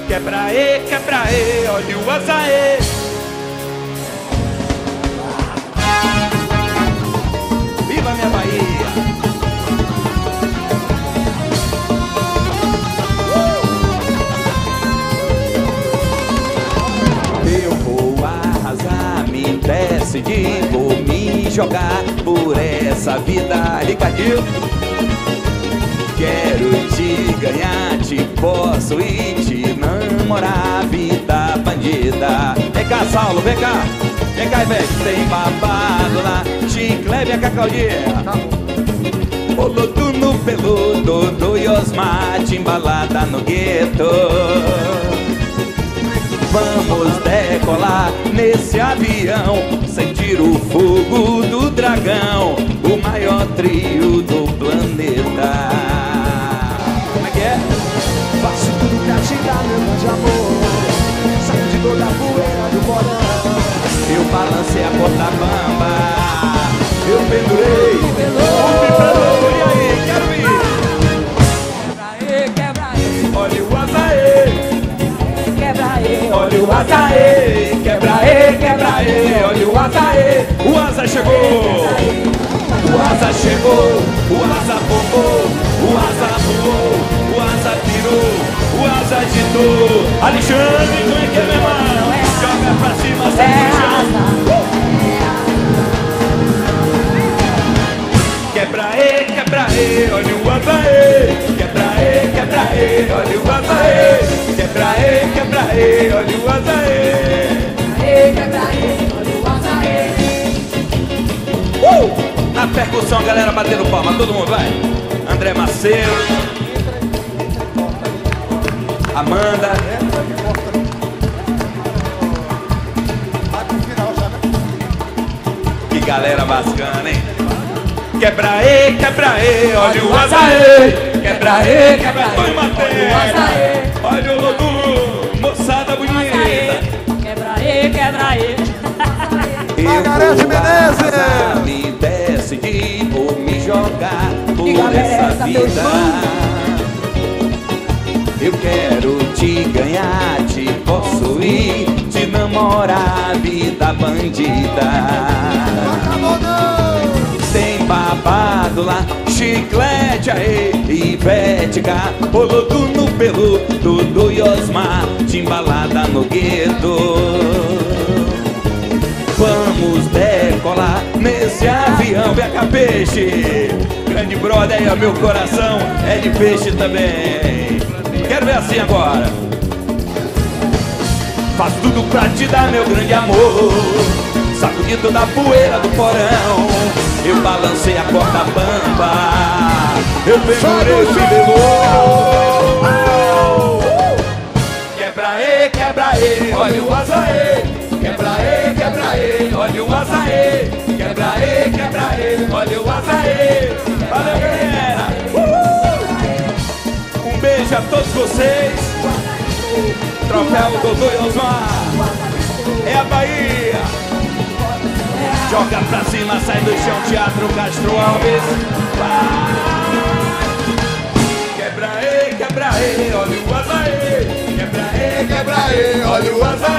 Quebra aí, olha o açaí. Viva minha Bahia! Eu vou arrasar, me decidi, vou me jogar por essa vida, Ricardinho. Quero te ganhar, te posso e te namorar, vida bandida. Vem cá, Saulo, vem cá. Vem cá, velho. Tem babado lá, chiclete e cacaudinha. Boloto no peludo do Yosmar, embalada no gueto. Vamos decolar nesse avião, sentir o fogo do dragão, o maior trio do planeta. Como é que é? Faço tudo pra te dar, meu grande amor. Saio de toda a poeira do porão. Eu balancei a corda bamba, eu pendurei o vibrador. E aí, quero ir. Quebra aí, Olha o açaí. quebra aí, Olha o açaí. Quebra aí, olha o açaí. O asa chegou. O asa chegou, o asa bombou, o asa voou, o asa tirou, o asa agitou. Alexandre, como é que é, meu irmão? Joga pra cima, sai pro chão. Quebra aí, olha o açaí. Quebra aí, olha o açaí. Quebra aí, olha o açaí. quebra aí, olha o açaí. Na percussão, galera batendo palma, todo mundo vai. André Macedo, Amanda. Que galera bacana, hein? Quebra aí, olha o açaí. Quebra aí, oi Matheus. Olha o Lodu, moçada bonita. Quebra aí. Margarete Menezes. Me decidi, vou me jogar por galera essa essa, meus vida. Eu quero te ganhar, te possuir, te namorar, vida bandida. Tem babado lá, chiclete aí, Ivete cá, boloto no peludo do Yosmar, de embalada no gueto. Vamos decolar nesse avião. Vem cá, peixe. Grande brother aí, ó, meu coração é de peixe também. Quero ver assim agora. Faço tudo pra te dar, meu grande amor. Sacudido da poeira do porão. Eu balancei a corda bamba. Eu pendurei o fibelô. Quebra aí, olha o açaí. Quebra aí, olha o açaí. Quebra aí, olha o açaí. Valeu, galera. Um beijo a todos vocês. Troféu Dodô e Osmar. É a Bahia. Joga pra cima, sai do chão, Teatro Castro Alves. Quebra aí, olha o açaí. Quebra aí, olha o açaí.